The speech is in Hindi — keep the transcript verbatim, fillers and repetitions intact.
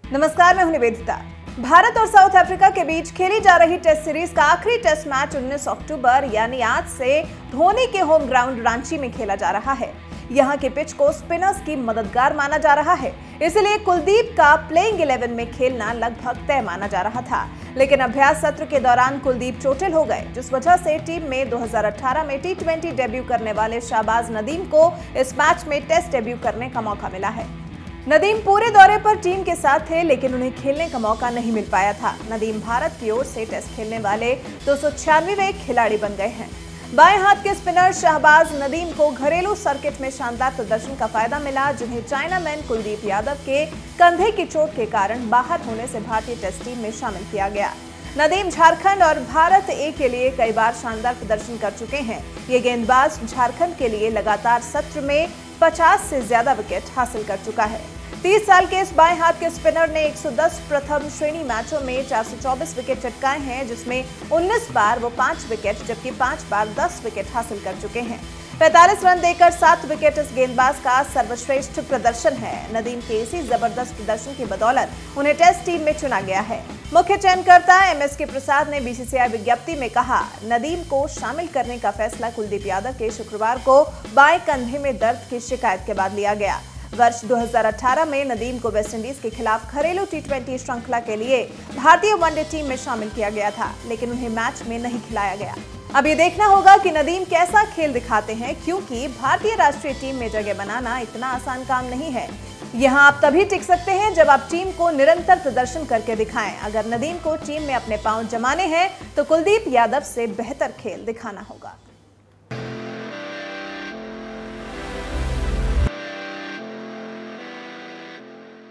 नमस्कार, मैं हूं निवेदिता। भारत और साउथ अफ्रीका के बीच खेली जा रही टेस्ट सीरीज का आखिरी टेस्ट मैच उन्नीस अक्टूबर यानी आज से धोनी के होम ग्राउंड रांची में खेला जा रहा है। यहां के पिच को स्पिनर्स की मददगार माना जा रहा है, इसलिए कुलदीप का प्लेइंग इलेवन में खेलना लगभग तय माना जा रहा था। लेकिन अभ्यास सत्र के दौरान कुलदीप चोटिल हो गए, जिस वजह से टीम में दो हज़ार अठारह में टी ट्वेंटी डेब्यू करने वाले शाहबाज नदीम को इस मैच में टेस्ट डेब्यू करने का मौका मिला है। नदीम पूरे दौरे पर टीम के साथ थे, लेकिन उन्हें खेलने का मौका नहीं मिल पाया था। नदीम भारत की ओर से टेस्ट खेलने वाले दो सौ छियानवे खिलाड़ी बन गए हैं। बाएं हाथ के स्पिनर शाहबाज नदीम को घरेलू सर्किट में शानदार प्रदर्शन का फायदा मिला, जिन्हें चाइनामैन कुलदीप यादव के कंधे की चोट के कारण बाहर होने से भारतीय टेस्ट टीम में शामिल किया गया। नदीम झारखंड और भारत ए के लिए कई बार शानदार प्रदर्शन कर चुके हैं। ये गेंदबाज झारखंड के लिए लगातार सत्र में पचास से ज्यादा विकेट हासिल कर चुका है। तीस साल के इस बाएं हाथ के स्पिनर ने एक सौ दस प्रथम श्रेणी मैचों में चार सौ चौबीस विकेट चटकाए हैं, जिसमें उन्नीस बार वो पांच विकेट जबकि पांच बार दस विकेट हासिल कर चुके हैं। पैंतालीस रन देकर सात विकेट इस गेंदबाज का सर्वश्रेष्ठ प्रदर्शन है। नदीम के इसी जबरदस्त प्रदर्शन की बदौलत उन्हें टेस्ट टीम में चुना गया है। मुख्य चयनकर्ता एम एस के प्रसाद ने बी सी सी आई विज्ञप्ति में कहा, नदीम को शामिल करने का फैसला कुलदीप यादव के शुक्रवार को बाएं कंधे में दर्द की शिकायत के बाद लिया गया। वर्ष दो हज़ार अठारह में नदीम को वेस्टइंडीज के खिलाफ घरेलू टी ट्वेंटी श्रृंखला के लिए भारतीय वनडे टीम में शामिल किया गया था, लेकिन उन्हें मैच में नहीं खिलाया गया। अब ये देखना होगा कि नदीम कैसा खेल दिखाते हैं, क्योंकि भारतीय राष्ट्रीय टीम में जगह बनाना इतना आसान काम नहीं है। यहाँ आप तभी टिक सकते हैं जब आप टीम को निरंतर प्रदर्शन करके दिखाएं। अगर नदीम को टीम में अपने पांव जमाने हैं तो कुलदीप यादव से बेहतर खेल दिखाना होगा।